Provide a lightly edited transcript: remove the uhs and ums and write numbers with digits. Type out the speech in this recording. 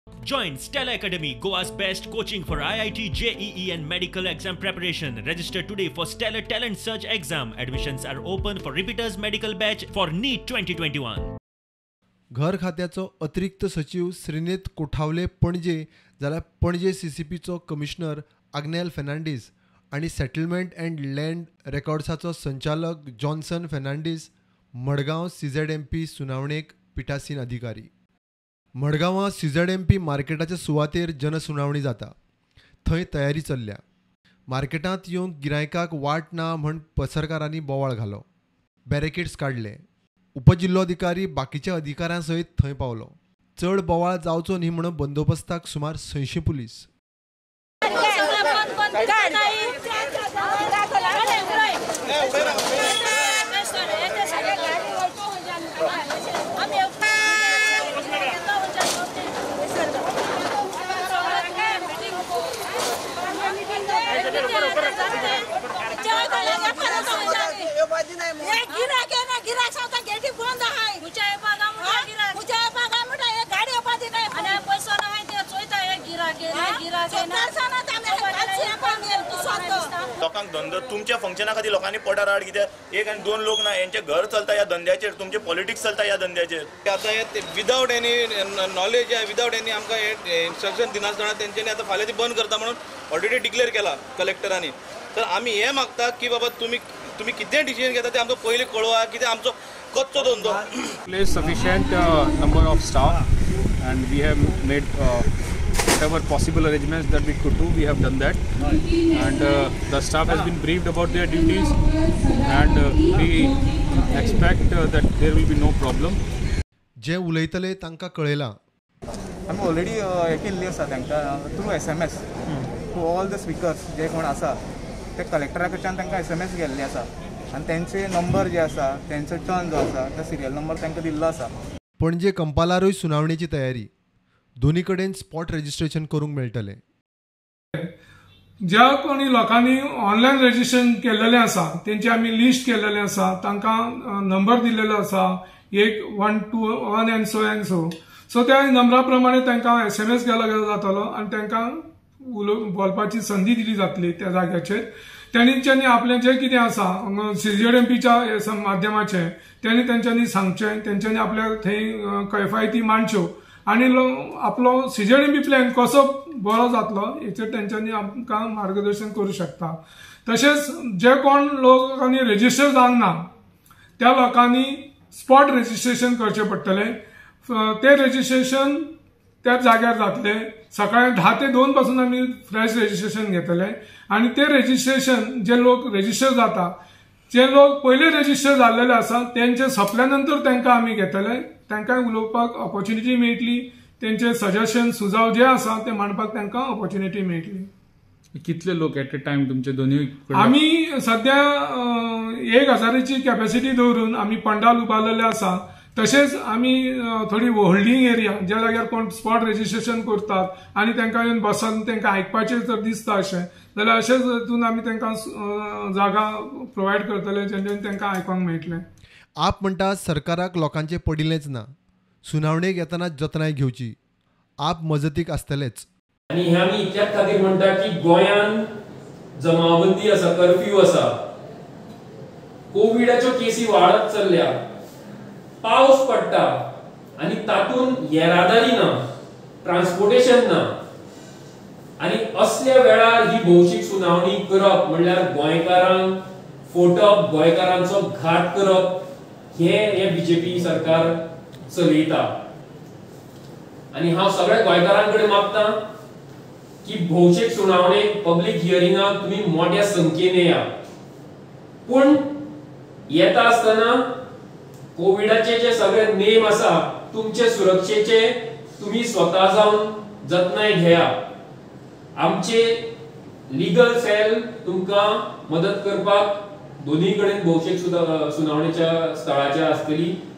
Join Stella Academy, Goa's best coaching for IIT, JEE and medical exam preparation. Register today for Stellar Talent Search exam. Admissions are open for repeaters medical batch for NEET 2021. घर खात्याचो अतिरिक्त सचिव श्रीनेत कोठावले पणजे जाल्यार पणजे CCPचो commissioner Agnel Fernandes आणि settlement and land रेकॉर्ड्साचो संचालक जॉन्सन फेर्नांडीस मडगांव CZMP सुनावणेक पिठासीन अधिकारी. मडगांवां CZMP मार्केटाच्या सुवातेर जनसुनावणी जाता. थंय तयारी चल्ल्या. मार्केटांत येवंक गिरायकाक वाट ना म्हण पसरकारांनी बोवाळ घालो. बॅरिकेड्स काडले. उपजिल्लोधिकारी बाकीच्या अधिकाऱ्यां सयत थंय पावलो. चड बोवाळ जावचो न्ही म्हणून बंदोबस्ताक सुमार 600 पुलीस. लोकांक धंदो तुमच्या फंक्शना खातीर लोकांनी पडार हाड कित्याक एक आनी दोन लोक ना यांचे घर चलता ह्या धंद्याचेर तुमचे पॉलिटिक्स चलता ह्या धंद्याचेर. आता हे without any knowledge without any आमकां हे इन्स्ट्रक्शन दिनासतना तेंच्यांनी आतां फाल्यां ती बंद करता म्हणून ऑलरेडी डिक्लेअर केला कलेक्टरांनी. तर आमी हे मागता की बाबा तुम्ही कितें डिसिजन घेता ते आमकां पयलीं कळवा कित्याक आमचो कच्चो धंदो. Place sufficient number of staff and we have made whatever possible arrangements that we could do. We have done that and the staff has been briefed about their duties and we expect that there will be no problem. जे उलयतले तांकां कळयलां. आमी already हे केल्ली आसा तांकां through SMS to all the speakers जे कोण आसा ते कलेक्टरा कडच्यान तांकां SMS गेल्ले आसा आनी तेंचे नंबर जे आसा तेंचो टर्न जो आसा तो सिरियल नंबर तांकां दिल्लो आसा. पणजे कंपालारूय सुनावणेची तयारी. दोन्ही कडेन स्पॉट रजिस्ट्रेशन करूंक मेळटलें. ज्या कोणी लोकांनी ऑनलायन रजिस्ट्रेशन केलेलें आसा तेंची आमी लिस्ट केलेलें आसा तांकां नंबर दिलेलो आसा 1 2 1 and so. सो त्या नंबरा प्रमाणे तांकां SMS गेलो जातलो आनी तांकां बोलपाची संदी दिली जातली त्या जाग्याचेर. तेंच्यांनी आपलें जें कितें आसा CZMPच्या माध्यमाचें त्यांनी तेंच्यांनी सांगचें. तेंच्यांनी आपल्या थंय कैफायती मांडच्यो आनी आपलो CZMP प्लॅन कसो बरो जातलो हेचेर तेंच्यांनी आमकां मार्गदर्शन करूं शकता. तशेंच जे कोण लोकांनी रजिस्टर जावंक ना त्या लोकांनी स्पॉट रजिस्ट्रेशन करचें पडटलें. ते रजिस्ट्रेशन त्या जाग्यार जातलें. सकाळी 10 ते 2 पासून आमी फ्रेश रजिस्ट्रेशन घेतले आनी ते रजिस्ट्रेशन जे लोक रजिस्टर जाता जे लोक पयलीं रजिस्टर जाल्लेले आसा तेंचे सोंपल्या नंतर तांकां आमी घेतले. तांकां उलोवपाक ऑपॉर्च्युनिटी मेळटली. तेंचे सजेशन सुझाव जे आसा ते मांडपाक तांकां ऑपॉर्च्युनिटी मेळटली. कितले लोक एट अ टायम तुमचे दोन्ही? आमी सध्या 1000ची कॅपॅसिटी दवरून आमी पंडाल उबारलेले आसा. तशेंच आमी थोडी होल्डिंग एरिया ज्या जाग्यार कोण स्पॉट रजिस्ट्रेशन करतात आनी तांकां येवन बसून तांकां आयकपाचें जर दिसता अशें जाल्यार अशेंच हितून आमी तांकां जागा प्रोवायड करतले जेणे तांकां आयकोंक मेळटलें. आप म्हणटा सरकाराक लोकांचें पडिल्लेंच ना. सुनावणेक येतना जतनाय घेवची. आप मजतीक आसतलेच. आनी हे आमी इतल्याच खातीर म्हणटा की गोंयान जमावबंदी आसा, कर्फ्यू आसा, कोविडाच्यो केसी वाडत चल्ल्या, पावस पडटा आनी तातूंत येरादारी ना, ट्रान्सपोर्टेशन ना आनी असल्या वेळार ही भौशीक सुनावणी करप म्हणल्यार गोंयकारांक फोटप, गोंयकारांचो घात करप हे BJP सरकार चलयता. आनी हांव सगळ्या गोंयकारांकडे मागता की भौशीक सुनावणेक पब्लीक हियरिंगाक तुमी मोठ्या संख्येन येया. पूण येता आसतना कोविडाचे जे सगळे नेम आसा तुमचे सुरक्षेचे तुम्ही स्वतः जावन जतनाय घेया. आमचे लीगल सेल तुमकां मदत करपाक दोन्ही कडेन भौशीक सुनावणेच्या स्थळाचेर आसतली.